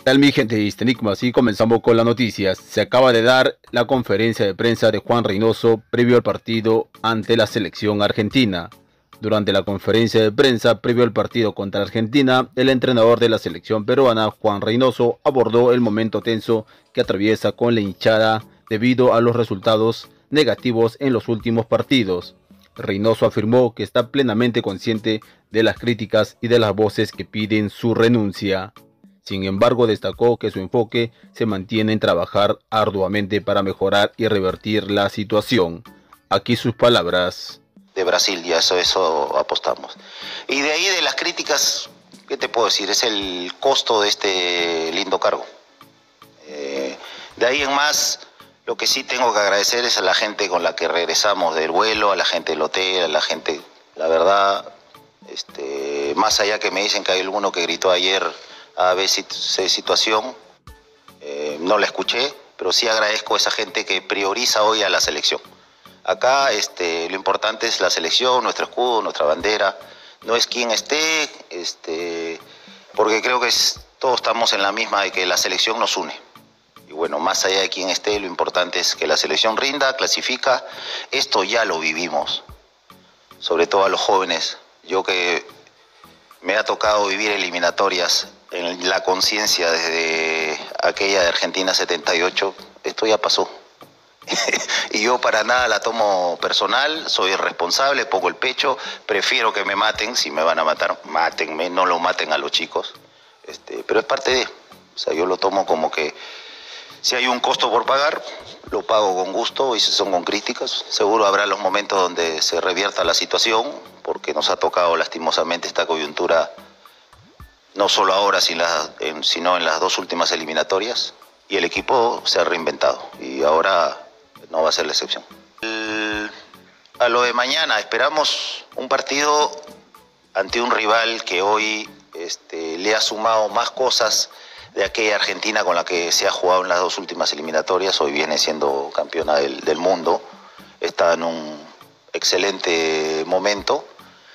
Tal mi gente de Enigma, así comenzamos con las noticias. Se acaba de dar la conferencia de prensa de Juan Reynoso previo al partido ante la selección argentina. Durante la conferencia de prensa previo al partido contra Argentina, el entrenador de la selección peruana, Juan Reynoso, abordó el momento tenso que atraviesa con la hinchada debido a los resultados negativos en los últimos partidos. Reynoso afirmó que está plenamente consciente de las críticas y de las voces que piden su renuncia. Sin embargo, destacó que su enfoque se mantiene en trabajar arduamente para mejorar y revertir la situación. Aquí sus palabras. De Brasil, ya eso apostamos. Y de ahí de las críticas, ¿qué te puedo decir? Es el costo de este lindo cargo. De ahí en más, lo que sí tengo que agradecer es a la gente con la que regresamos del vuelo, a la gente del hotel, a la gente, la verdad, más allá que me dicen que hay alguno que gritó ayer a ver situación, no la escuché, pero sí agradezco a esa gente que prioriza hoy a la selección. Acá lo importante es la selección, nuestro escudo, nuestra bandera, no es quién esté, porque creo que todos estamos en la misma de que la selección nos une. Y bueno, más allá de quién esté, lo importante es que la selección rinda, clasifica. Esto ya lo vivimos, sobre todo a los jóvenes. Yo que me ha tocado vivir eliminatorias en la conciencia desde aquella de Argentina 78, esto ya pasó. Y yo para nada la tomo personal, soy responsable, pongo el pecho, prefiero que me maten, si me van a matar, mátenme, no lo maten a los chicos. Pero es parte de, o sea, yo lo tomo como que si hay un costo por pagar, lo pago con gusto y si son con críticas. Seguro habrá los momentos donde se revierta la situación, porque nos ha tocado lastimosamente esta coyuntura, no solo ahora, sino en las dos últimas eliminatorias, y el equipo se ha reinventado y ahora no va a ser la excepción. A lo de mañana, esperamos un partido ante un rival que hoy le ha sumado más cosas de aquella Argentina con la que se ha jugado en las dos últimas eliminatorias. Hoy viene siendo campeona del mundo, está en un excelente momento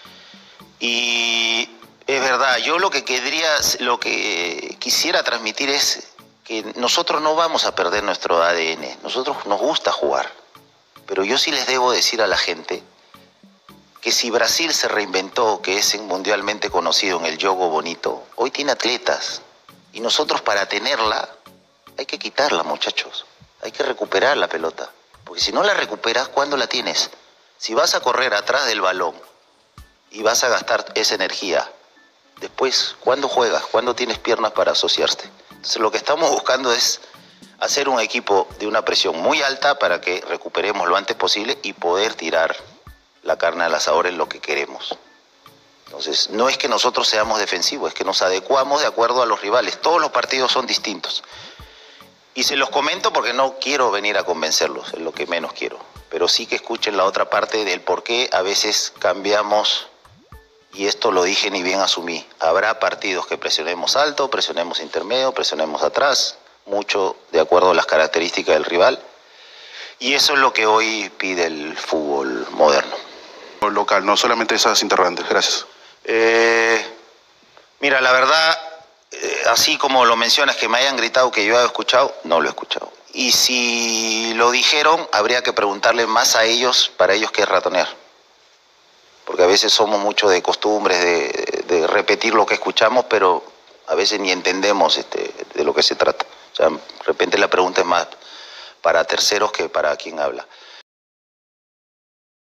y es verdad, yo lo que quisiera transmitir es que nosotros no vamos a perder nuestro ADN, nosotros nos gusta jugar, pero yo sí les debo decir a la gente que si Brasil se reinventó, que es mundialmente conocido en el juego bonito, hoy tiene atletas y nosotros para tenerla hay que quitarla, muchachos, hay que recuperar la pelota, porque si no la recuperas, ¿cuándo la tienes? Si vas a correr atrás del balón y vas a gastar esa energía, después, ¿cuándo juegas? ¿Cuándo tienes piernas para asociarte? Entonces lo que estamos buscando es hacer un equipo de una presión muy alta para que recuperemos lo antes posible y poder tirar la carne al asador en lo que queremos. Entonces no es que nosotros seamos defensivos, es que nos adecuamos de acuerdo a los rivales. Todos los partidos son distintos. Y se los comento porque no quiero venir a convencerlos, es lo que menos quiero. Pero sí que escuchen la otra parte del por qué a veces cambiamos. Y esto lo dije ni bien asumí. Habrá partidos que presionemos alto, presionemos intermedio, presionemos atrás, mucho de acuerdo a las características del rival. Y eso es lo que hoy pide el fútbol moderno. Local, no solamente esas interrogantes. Gracias. Mira, la verdad, así como lo mencionas, que me hayan gritado que yo haya escuchado, no lo he escuchado. Y si lo dijeron, habría que preguntarle más a ellos, para ellos qué es ratonear. Porque a veces somos mucho de costumbres, de repetir lo que escuchamos, pero a veces ni entendemos de lo que se trata. O sea, de repente la pregunta es más para terceros que para quien habla.